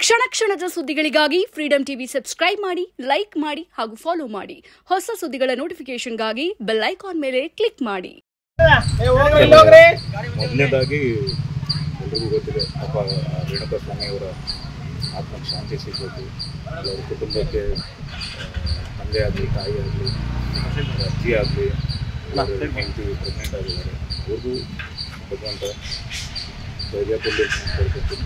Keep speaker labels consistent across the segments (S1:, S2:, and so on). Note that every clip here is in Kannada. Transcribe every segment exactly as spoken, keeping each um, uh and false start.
S1: ಕ್ಷಣ ಕ್ಷಣದ ಸುದ್ದಿಗಳಿಗಾಗಿ ಫ್ರೀಡಂ ಟಿವಿ ಸಬ್ಸ್ಕ್ರೈಬ್ ಮಾಡಿ, ಲೈಕ್ ಮಾಡಿ ಹಾಗೂ ಫಾಲೋ ಮಾಡಿ. ಹೊಸ ಸುದ್ದಿಗಳ ನೋಟಿಫಿಕೇಶನ್ಗಾಗಿ ಬೆಲ್ ಐಕಾನ್ ಮೇಲೆ ಕ್ಲಿಕ್ ಮಾಡಿ.
S2: ಮೊದಲನೇದಾಗಿ ಎಲ್ರಿಗೂ ಗೊತ್ತಿದೆ, ಅಪ್ಪ ರೇಣುಕಾ ಸ್ವಾಮಿ ಅವರ ಆತ್ಮಕ್ಕೆ ಶಾಂತಿ ಸಿಗಬೇಕು. ಅವರ ಕುಟುಂಬಕ್ಕೆ ತಂದೆ ಆಗಲಿ, ತಾಯಿ ಆಗಲಿ, ಅಜ್ಜಿ ಆಗಲಿ, ಹೆಂಡತಿ ಪ್ರೆಗ್ನೆಂಟ್ ಆಗಿದ್ದಾರೆ, ಅವ್ರಿಗೂ ಭಗವಂತ ಧೈರ್ಯ ಕೊಡಲಿ ಅಂತ ಕೇಳ್ಕೊತೀನಿ.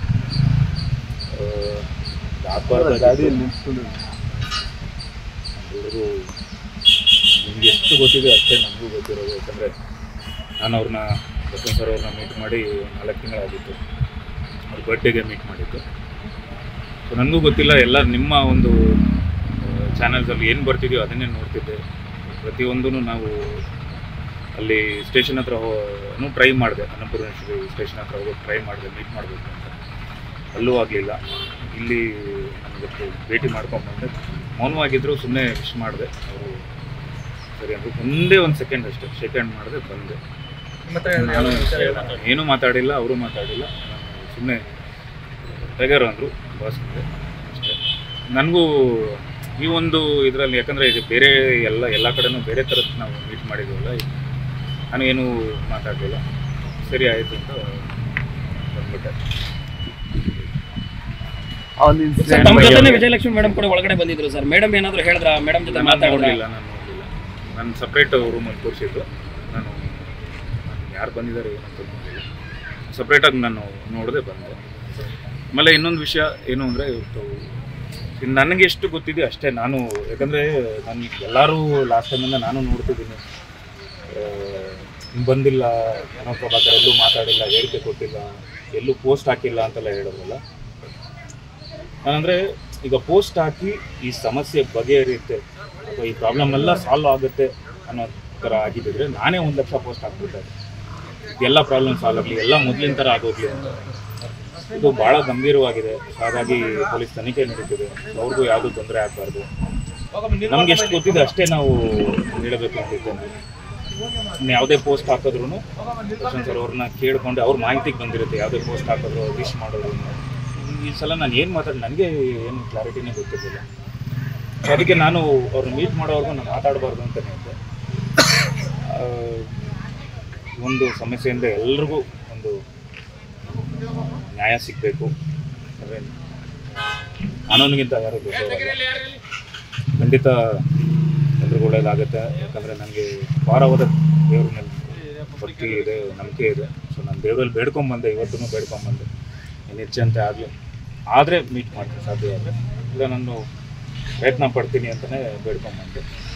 S2: ಎಲ್ರಿಗೂ ನಿಮ್ಗೆ ಎಷ್ಟು ಗೊತ್ತಿದೆ ಅಷ್ಟೇ ನನಗೂ ಗೊತ್ತಿರೋದು. ಯಾಕಂದರೆ ನಾನು ಅವ್ರನ್ನ ಬಸವನ್ ಸರ್ ಅವ್ರನ್ನ ಮೀಟ್ ಮಾಡಿ ನಾಲ್ಕು ತಿಂಗಳಾಗಿತ್ತು. ಅವ್ರ ಬರ್ಡೇಗೆ ಮೀಟ್ ಮಾಡಿದ್ದು. ಸೊ ನನಗೂ ಗೊತ್ತಿಲ್ಲ, ಎಲ್ಲ ನಿಮ್ಮ ಒಂದು ಚಾನಲ್ಸಲ್ಲಿ ಏನು ಬರ್ತಿದೆಯೋ ಅದನ್ನೇ ನೋಡ್ತಿದ್ದೆ. ಪ್ರತಿಯೊಂದೂ ನಾವು ಅಲ್ಲಿ ಸ್ಟೇಷನ್ ಹತ್ರ ಹೋನೂ ಟ್ರೈ ಮಾಡಿದೆ, ಅನ್ನಪೂರ್ಣೇಶ್ವರಿ ಸ್ಟೇಷನ್ ಹತ್ರ ಹೋಗೋದು ಟ್ರೈ ಮಾಡಿದೆ, ಮೀಟ್ ಮಾಡಬೇಕು ಅಂತ. ಅಲ್ಲೂ ಆಗಲಿಲ್ಲ. ಇಲ್ಲಿ ನನಗೆ ಭೇಟಿ ಮಾಡ್ಕೊಂಡ್ಬಂದೆ. ಮೌನವಾಗಿದ್ದರು, ಸುಮ್ಮನೆ ವಿಶ್ ಮಾಡಿದೆ. ಅವರು ಸರಿ ಅಂದರೆ ಒಂದೇ ಒಂದು ಸೆಕೆಂಡ್ ಅಷ್ಟೇ ಶೇಕ್ ಹ್ಯಾಂಡ್ ಮಾಡಿದೆ, ಬಂದೆ. ನಾನು ಏನೂ ಮಾತಾಡಿಲ್ಲ, ಅವರು ಮಾತಾಡಿಲ್ಲ. ನಾನು ಸುಮ್ಮನೆ ಟೈಗರ್ ಅಂದರು, ಬಾಸ್ ಅಂದೆ ಅಷ್ಟೇ. ನನಗೂ ಈ ಒಂದು ಇದರಲ್ಲಿ, ಯಾಕಂದರೆ ಇದು ಬೇರೆ ಎಲ್ಲ ಎಲ್ಲ ಕಡೆನೂ ಬೇರೆ ಥರದ್ದು ನಾವು ಮೀಟ್ ಮಾಡಿದ್ದೀವಲ್ಲ, ನಾನು ಏನೂ ಮಾತಾಡಲಿಲ್ಲ. ಸರಿ ಆಯಿತು ಅಂತ ಬಂದ್ಬಿಟ್ಟೆ.
S3: ವಿಜಯಲಕ್ಷ್ಮಿ ಮೇಡಮ್ ಕೂಡ ಒಳಗಡೆ ಬಂದಿದ್ರು ಸರ್. ಮೇಡಮ್ ಏನಾದರೂ ಹೇಳಿದ್ರ? ಮೇಡಮ್ ಜೊತೆ
S2: ಮಾತಾಡಲಿಲ್ಲ, ನಾನು ನೋಡಲಿಲ್ಲ. ನಾನು ಸಪ್ರೇಟ್ ರೂಮಲ್ಲಿ ತೋರಿಸಿದ್ದು. ನಾನು ಯಾರು ಬಂದಿದ್ದಾರೆ ಏನಂತ ನೋಡಲಿಲ್ಲ. ಸಪ್ರೇಟಾಗಿ ನಾನು ನೋಡದೆ ಬಂದೆ. ಆಮೇಲೆ ಇನ್ನೊಂದು ವಿಷಯ ಏನು ಅಂದರೆ, ಇವತ್ತು ನನಗೆ ಎಷ್ಟು ಗೊತ್ತಿದೆ ಅಷ್ಟೇ ನಾನು. ಯಾಕಂದರೆ ನಾನು ಎಲ್ಲರೂ ಲಾಸ್ಟ್ ಟೈಮಿಂದ ನಾನು ನೋಡ್ತಿದ್ದೀನಿ, ಬಂದಿಲ್ಲ, ಏನೋ ಪ್ರಭಾಕರ್ ಎಲ್ಲೂ ಮಾತಾಡಿಲ್ಲ, ಹೇಳಿಕೆ ಕೊಟ್ಟಿಲ್ಲ, ಎಲ್ಲೂ ಪೋಸ್ಟ್ ಹಾಕಿಲ್ಲ ಅಂತೆಲ್ಲ ಹೇಳೋದಲ್ಲ. ನಾನಂದರೆ ಈಗ ಪೋಸ್ಟ್ ಹಾಕಿ ಈ ಸಮಸ್ಯೆ ಬಗೆಹರಿಯುತ್ತೆ ಅಥವಾ ಈ ಪ್ರಾಬ್ಲಮ್ ಎಲ್ಲ ಸಾಲ್ವ್ ಆಗುತ್ತೆ ಅನ್ನೋ ಥರ ಆಗಿದ್ದರೆ ನಾನೇ ಒಂದು ಲಕ್ಷ ಪೋಸ್ಟ್ ಹಾಕ್ಬಿಟ್ಟೆ. ಎಲ್ಲ ಪ್ರಾಬ್ಲಮ್ ಸಾಲ್ವ್ ಆಗಲಿ, ಎಲ್ಲ ಮೊದಲಿನ ಥರ ಆಗೋಗ್ಲಿ ಅಂತ. ಇದು ಭಾಳ ಗಂಭೀರವಾಗಿದೆ. ಹಾಗಾಗಿ ಪೊಲೀಸ್ ತನಿಖೆ ನಡೀತಿದೆ. ಅವ್ರಿಗೂ ಯಾವುದೂ ತೊಂದರೆ ಆಗಬಾರ್ದು. ನಮ್ಗೆ ಎಷ್ಟು ಗೊತ್ತಿದೆ ಅಷ್ಟೇ ನಾವು ಹೇಳಬೇಕು ಅಂತಿದ್ದೇನೆ. ಇನ್ನು ಯಾವುದೇ ಪೋಸ್ಟ್ ಹಾಕಿದ್ರು ಬಸವನ್ ಸರ್ ಅವ್ರನ್ನ ಕೇಳಿಕೊಂಡು ಅವ್ರ ಮಾಹಿತಿಗೆ ಬಂದಿರುತ್ತೆ. ಯಾವುದೇ ಪೋಸ್ಟ್ ಹಾಕಿದ್ರು ವಿಶ್ ಮಾಡೋರು. ಈ ಸಲ ನಾನು ಏನು ಮಾತಾಡಿ ನನಗೆ ಏನು ಕ್ಲಾರಿಟಿನೇ ಗೊತ್ತಿರಲಿಲ್ಲ. ಸೊ ಅದಕ್ಕೆ ನಾನು ಅವ್ರನ್ನ ಮೀಟ್ ಮಾಡೋವರೆಗೂ ನಾನು ಮಾತಾಡಬಾರ್ದು ಅಂತಲೇ ಇದ್ದೆ. ಒಂದು ಸಮಸ್ಯೆಯಿಂದ ಎಲ್ರಿಗೂ ಒಂದು ನ್ಯಾಯ ಸಿಗಬೇಕು. ಅಂದರೆ ಕಾನೂನಿಗಿಂತ ಯಾರು ದೊಡ್ಡವರಲ್ಲ. ಖಂಡಿತ ಎಲ್ರಿಗೂ ಒಳ್ಳೇದಾಗುತ್ತೆ. ಯಾಕಂದರೆ ನನಗೆ ವಾರವಾದ ದೇವ್ರ ಮೇಲೆ ಭಕ್ತಿ ಇದೆ, ನಂಬಿಕೆ ಇದೆ. ಸೊ ನಾನು ದೇವರಲ್ಲಿ ಬೇಡ್ಕೊಂಬಂದೆ, ಇವತ್ತೂ ಬೇಡ್ಕೊಂಬಂದೆ. ಏನು ಹೆಚ್ಚಂತೆ ಆಗಲಿ ಆದರೆ ಮೀಟ್ ಮಾಡ್ತೀನಿ ಸಾಧ್ಯ ಆದರೆ. ಇಲ್ಲ ನಾನು ಪ್ರಯತ್ನ ಪಡ್ತೀನಿ ಅಂತಲೇ ಬೇಡ್ಕೊಂಬಂದೆ.